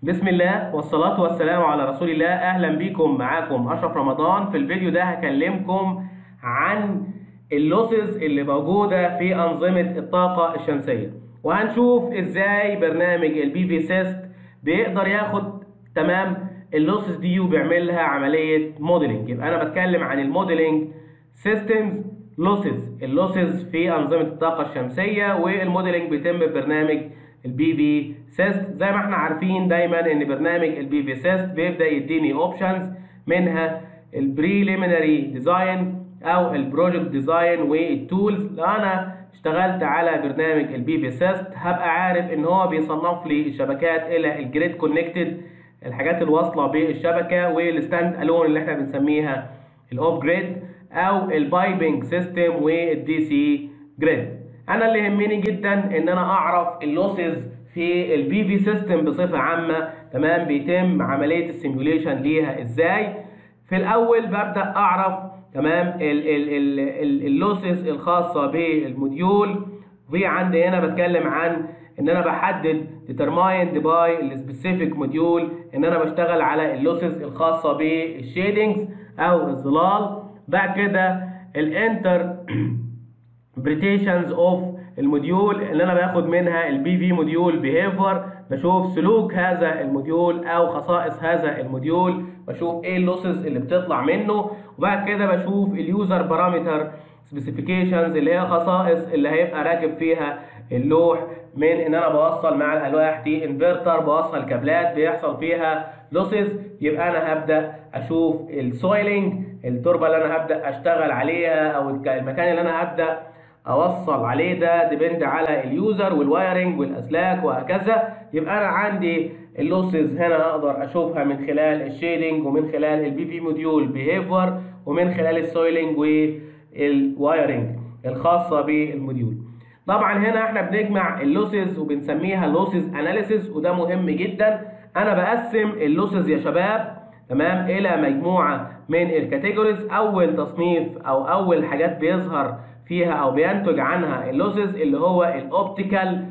بسم الله والصلاة والسلام على رسول الله. أهلا بكم، معاكم أشرف رمضان. في الفيديو ده هكلمكم عن اللوسز اللي موجودة في أنظمة الطاقة الشمسية، وهنشوف إزاي برنامج البي في سيست بيقدر ياخد اللوسز دي وبيعمل لها عملية موديلنج. يبقى أنا بتكلم عن الموديلنج سيستمز اللوسز في أنظمة الطاقة الشمسية، والموديلنج بيتم ببرنامج البي في سيست. زي ما احنا عارفين دايما ان برنامج البي في سيست بيبدا يديني اوبشنز، منها البريليمينري ديزاين او البروجكت ديزاين والتولز. لو انا اشتغلت على برنامج البي في سيست هبقى عارف ان هو بيصنف لي الشبكات الى الجريد كونكتد، الحاجات الواصله بالشبكه، والستاند الون اللي احنا بنسميها الاوف جريد، او البايبنج سيستم والدي سي جريد. انا اللي يهمني جدا ان انا اعرف اللوسز في البي في سيستم بصفه عامه. بيتم عمليه السيميوليشن ليها ازاي. في الاول ببدا اعرف اللوسز الخاصه بالموديول. وفي عندي هنا بتكلم عن ان انا بحدد determined by السبيسيفيك موديول، ان انا بشتغل على اللوسز الخاصه بالشيدنجز او الظلال. بعد كده الانتر بريتيشنز اوف الموديول اللي انا باخد منها البي في موديول بيهيفير، بشوف سلوك هذا الموديول او خصائص هذا الموديول، بشوف ايه اللوسز اللي بتطلع منه. وبعد كده بشوف اليوزر بارامتر سبيسيفيكيشنز اللي هي خصائص اللي هيبقى راكب فيها اللوح، من ان انا بوصل مع الالواح دي انفرتر، بوصل كابلات بيحصل فيها لوسز. يبقى انا هبدا اشوف السويلنج، التربه اللي انا هبدا اشتغل عليها او المكان اللي انا هبدا اوصل عليه ده ديبند على اليوزر والوايرنج والاسلاك وهكذا. يبقى انا عندي اللوسز هنا اقدر اشوفها من خلال الشيدنج، ومن خلال البي في موديول بيهيفير، ومن خلال السويلنج والوايرنج الخاصه بالموديول. طبعا هنا احنا بنجمع اللوسز وبنسميها لوسز اناليسيس، وده مهم جدا. انا بقسم اللوسز يا شباب الى مجموعه من الكاتيجوريز. اول تصنيف او اول حاجات بيظهر فيها او بينتج عنها اللوسز اللي هو الاوبتيكال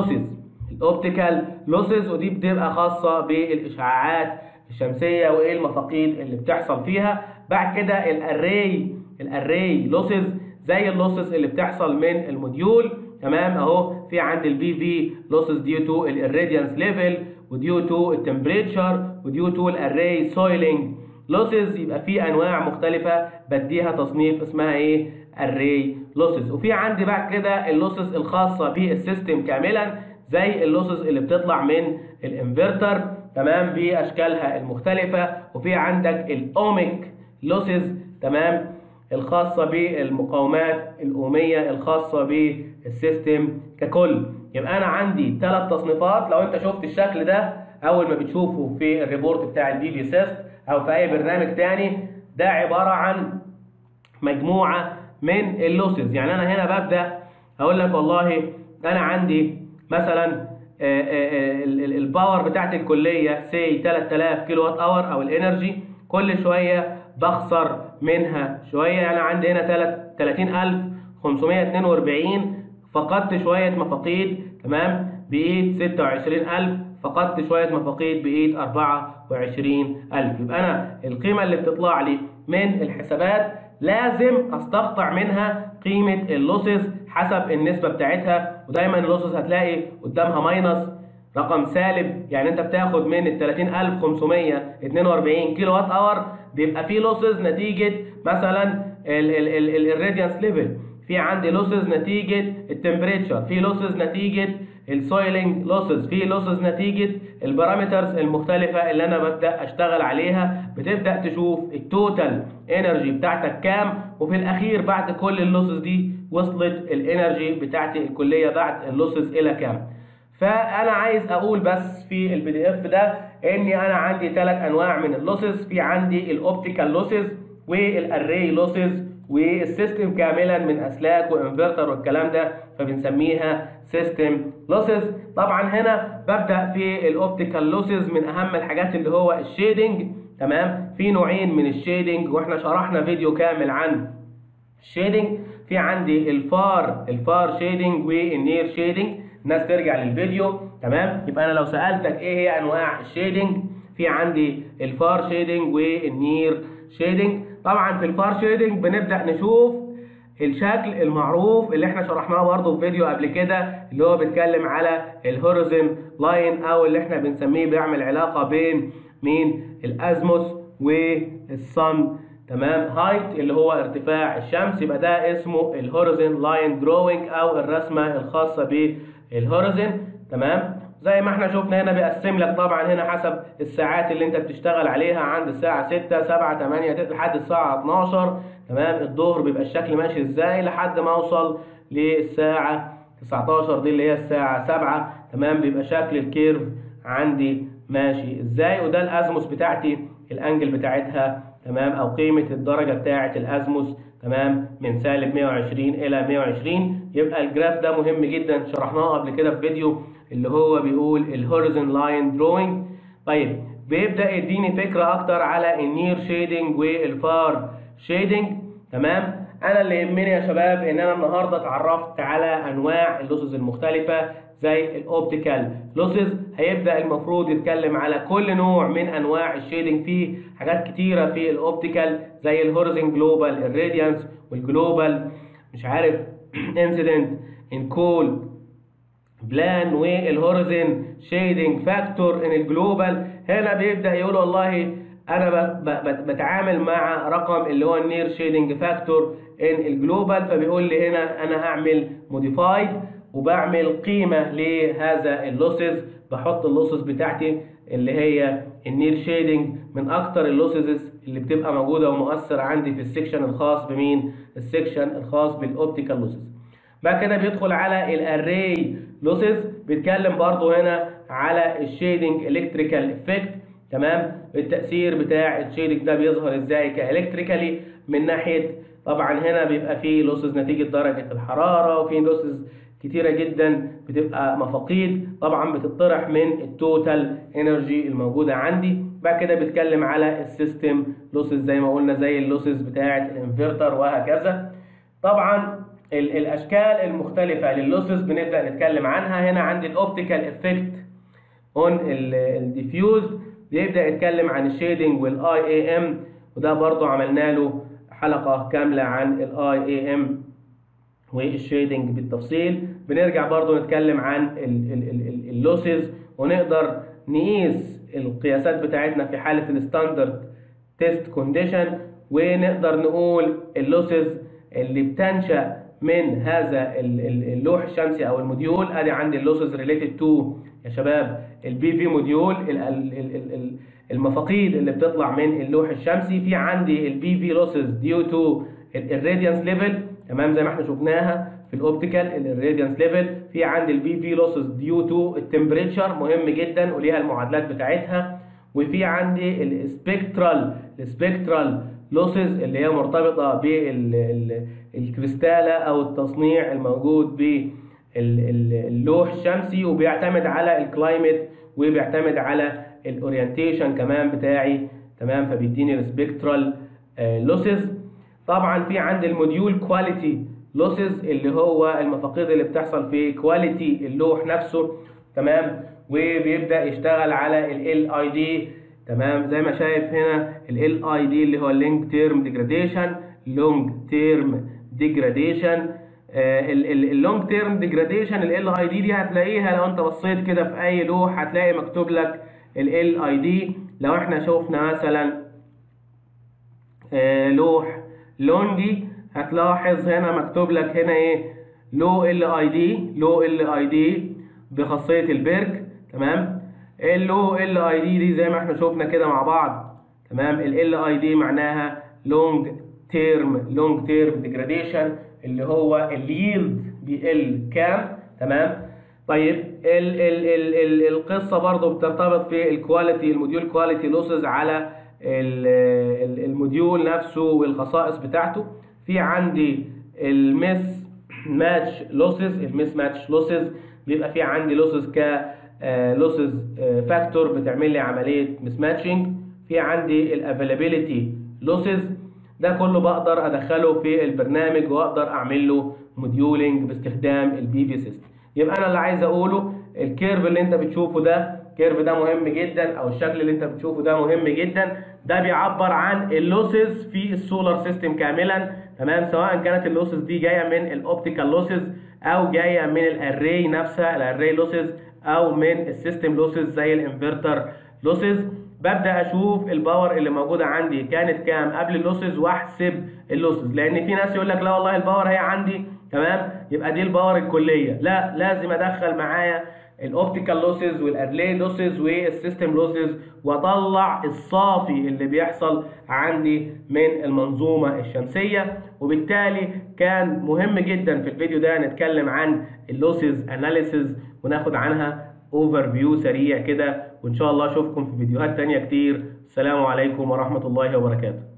لوسز، ودي بتبقى خاصه بالاشعاعات الشمسيه وايه المفاقيد اللي بتحصل فيها. بعد كده الاري لوسز، زي اللوسز اللي بتحصل من الموديول. اهو في عند البي في لوسز ديو تو الاريديانس ليفل، وديو تو التمبريتشر، وديو تو الاري سويلنج لوسز. يبقى في انواع مختلفه بديها تصنيف اسمها ايه؟ array losses. وفي عندي بعد كده اللوسز الخاصه بالسيستم كاملا، زي اللوسز اللي بتطلع من الانفرتر باشكالها المختلفه. وفي عندك الاوميك لوسز الخاصه بالمقاومات الاوميه الخاصه بالسيستم ككل. يبقى انا عندي 3 تصنيفات. لو انت شفت الشكل ده اول ما بتشوفه في الريبورت بتاع البي في سيست او في اي برنامج تاني، ده عباره عن مجموعه من اللوسز. يعني انا هنا ببدا اقول لك والله انا عندي مثلا الباور بتاعت الكليه سي 3000 كيلو وات اور، او الانرجي كل شويه بخسر منها شويه. انا عندي هنا 30542 فقدت شويه مفاقيد، بقيت 26000 فقدت شويه مفاقيد، بقيت 24000. يبقى انا القيمه اللي بتطلع لي من الحسابات لازم استقطع منها قيمه اللوسز حسب النسبه بتاعتها. ودايما اللوسز هتلاقي قدامها ماينس، رقم سالب. يعني انت بتاخد من ال 30542 كيلو وات اور بيبقى في لوسز نتيجه مثلا الراديانس ليفل، في عندي لوسز نتيجه التمبريتشر، في لوسز نتيجه السويلنج لوسز، في لوسز نتيجه البارامترز المختلفه اللي انا ببدا اشتغل عليها. بتبدا تشوف التوتال انرجي بتاعتك كام، وفي الاخير بعد كل اللوسز دي وصلت الانرجي بتاعتي الكليه بعد اللوسز الى كام. فانا عايز اقول بس في البي دي اف ده اني انا عندي 3 انواع من اللوسز. في عندي الاوبتيكال لوسز والاري لوسز والسيستم كاملا من اسلاك وانفرتر والكلام ده، فبنسميها سيستم لوسز. طبعا هنا ببدا في الاوبتيكال لوسز من اهم الحاجات اللي هو الشيدنج. في نوعين من الشيدنج واحنا شرحنا فيديو كامل عن الشيدنج. في عندي الفار شيدنج والنير شيدنج، الناس ترجع للفيديو. تمام. يبقى انا لو سالتك ايه هي انواع الشيدنج، في عندي الفار شيدنج والنير شيدنج. طبعا في الفار شيدنج بنبدا نشوف الشكل المعروف اللي احنا شرحناه برضه في فيديو قبل كده، اللي هو بيتكلم على الهوريزون لاين، او اللي احنا بنسميه بيعمل علاقه بين مين؟ الازموس والصن. تمام. هايت اللي هو ارتفاع الشمس، يبقى ده اسمه الهوريزون لاين دروينج او الرسمه الخاصه بالهوريزون. تمام. زي ما احنا شفنا هنا بيقسم لك طبعا هنا حسب الساعات اللي انت بتشتغل عليها، عند الساعه 6 7 8 لحد الساعه 12. تمام. الظهر بيبقى الشكل ماشي ازاي لحد ما اوصل للساعه 19 دي اللي هي الساعه 7. تمام. بيبقى شكل الكيرف عندي ماشي ازاي، وده الازموس بتاعتي الانجل بتاعتها. تمام. او قيمه الدرجه بتاعه الازموس. تمام. من سالب 120 الى 120. يبقى الجراف ده مهم جدا، شرحناه قبل كده في فيديو اللي هو بيقول الهوريزون لاين دروينج. طيب بيبدا يديني فكره اكتر على النير شيدنج والفار شيدنج. تمام. انا اللي يهمني يا شباب ان انا النهارده اتعرفت على انواع اللوسز المختلفه زي الاوبتيكال لوسز. هيبدا المفروض يتكلم على كل نوع من انواع الشيدنج. فيه حاجات كتيره في الاوبتيكال زي الهوريزون جلوبال الراديانس، والجلوبال مش عارف انسيدنت ان كول بلان، والهوريزون شيدنج فاكتور ان الجلوبال. هنا بيبدا يقول والله انا بتعامل مع رقم اللي هو النير شيدنج فاكتور ان الجلوبال، فبيقول لي هنا انا هعمل موديفايد وبعمل قيمه لهذا اللوسز، بحط اللوسز بتاعتي اللي هي النير شيدنج من اكتر اللوسز اللي بتبقى موجوده ومؤثر عندي في السكشن الخاص بمين؟ السكشن الخاص بالاوبتيكال لوسز. بعد كده بيدخل على الاري لوسز، بيتكلم برضو هنا على الشيدنج الكتريكال افكت. تمام. التاثير بتاع الشيدنج ده بيظهر ازاي كالكتريكالي، من ناحيه طبعا هنا بيبقى فيه لوسز نتيجه درجه الحراره، وفي لوسز كتيره جدا بتبقى مفاقيد طبعا بتطرح من التوتال انرجي الموجوده عندي. بعد كده بيتكلم على السيستم لوسز زي ما قلنا، زي اللوسز بتاعه الانفرتر وهكذا. طبعا الاشكال المختلفه لللوسز بنبدا نتكلم عنها. هنا عندي الاوبتيكال افكت اون الديفيوزد، بيبدا يتكلم عن الشيدنج والاي اي ام، وده برضو عملنا له حلقه كامله عن الاي اي ام والشيدنج بالتفصيل. بنرجع برضو نتكلم عن اللوسز، ونقدر نقيس القياسات بتاعتنا في حاله الستاندرد تيست كونديشن، ونقدر نقول اللوسز اللي بتنشأ من هذا اللوح الشمسي او الموديول. ادي عندي اللوسز ريليتد تو يا شباب البي في موديول، المفاقيد اللي بتطلع من اللوح الشمسي. في عندي البي في لوسز ديو تو الراديانس ليفل. تمام. زي ما احنا شفناها في الاوبتيكال الراديانس ليفل. في عندي البي في لوسز ديو تو التمبريتشر، مهم جدا وليها المعادلات بتاعتها. وفي عندي السبكترال لوسز اللي هي مرتبطه بالكريستاله او التصنيع الموجود باللوح الشمسي، وبيعتمد على الكلايمت وبيعتمد على الاورينتيشن كمان بتاعي. تمام. فبيديني السبكترال لوسز. طبعا في عندي الموديول كواليتي لوسز اللي هو المفاقيد اللي بتحصل في كواليتي اللوح نفسه. تمام. وبيبدا يشتغل على ال اي دي. تمام. زي ما شايف هنا ال اي دي اللي هو اللونج تيرم ديجراديشن. اللونج تيرم ديجراديشن ال اي دي هتلاقيها لو انت بصيت كده في اي لوح هتلاقي مكتوب لك ال اي دي. لو احنا شوفنا مثلا لوح لونجي هتلاحظ هنا مكتوب لك هنا ايه؟ لو ال اي دي بخاصيه البرج. تمام. اللو ال اي دي زي ما احنا شفنا كده مع بعض. تمام. ال اي دي معناها لونج تيرم ديجراديشن، اللي هو اليلد بيقل كام. تمام. طيب القصه برضو بترتبط في الكواليتي، الموديول كواليتي لوسز على الموديول نفسه والخصائص بتاعته. في عندي المس ماتش لوسز بيبقى في عندي لوسز لوسز فاكتور بتعمل لي عمليه مس ماتشنج. في عندي الافيلابيلتي لوسز، ده كله بقدر ادخله في البرنامج واقدر اعمل له موديولنج باستخدام البي في سيستم. يبقى انا اللي عايز اقوله الكيرف اللي انت بتشوفه ده، الكيرف ده مهم جدا، او الشكل اللي انت بتشوفه ده مهم جدا. ده بيعبر عن اللوسز في السولار سيستم كاملا، تمام، سواء كانت اللوسز دي جايه من الاوبتيكال لوسز او جايه من الاري نفسها، الاري لوسز، او من السيستم لوسز زي الانفرتر لوسز. ببدا اشوف الباور اللي موجوده عندي كانت كام قبل اللوسز واحسب اللوسز، لان في ناس يقول لك لا والله الباور هي عندي تمام يبقى دي الباور الكليه، لا، لازم ادخل معايا الاوبتيكال لوسز والارلي لوسز والسيستم لوسز واطلع الصافي اللي بيحصل عندي من المنظومه الشمسيه. وبالتالي كان مهم جدا في الفيديو ده نتكلم عن اللوسز اناليسيز وناخد عنها اوفر فيو سريع كده، وان شاء الله اشوفكم في فيديوهات تانية كتير. السلام عليكم ورحمه الله وبركاته.